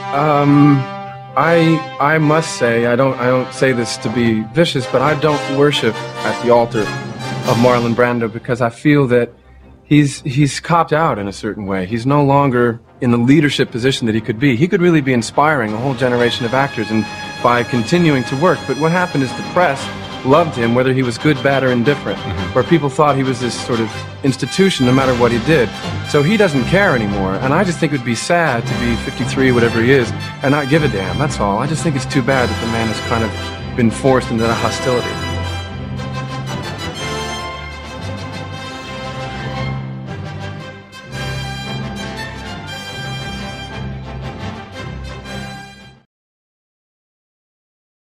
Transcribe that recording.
I must say, I don't say this to be vicious, but I don't worship at the altar of Marlon Brando because I feel that he's copped out in a certain way. He's no longer in the leadership position that he could be. He could really be inspiring a whole generation of actors and by continuing to work. But what happened is the press loved him, whether he was good, bad, or indifferent, where people thought he was this sort of institution no matter what he did. So he doesn't care anymore, and I just think it would be sad to be 53, whatever he is, and not give a damn, that's all. I just think it's too bad that the man has kind of been forced into that hostility.